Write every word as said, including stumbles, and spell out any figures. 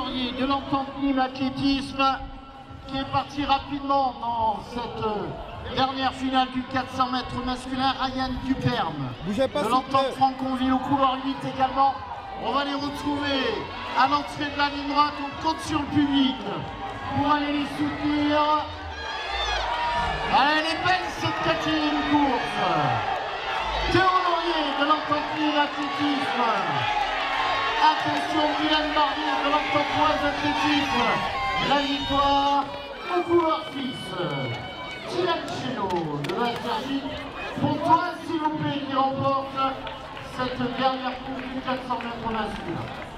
Laurier de l'Entente Nîmes Athlétisme qui est parti rapidement dans cette dernière finale du quatre cents mètres masculin. Ryan Duperme de l'Entente Franconville au couloir huit également. On va les retrouver à l'entrée de la ligne droite. On compte sur le public pour aller les soutenir. Allez, elle est belle cette quatrième course. Théo Laurier de l'Entente Nîmes Athlétisme. Attention, Dylan Barbier de l'Entente Athlétisme. La victoire au couloir six. Dylan Chénaud de la S R J. Pour toi, s'il vous plaît, qui remporte cette dernière course du quatre cents mètres masculin.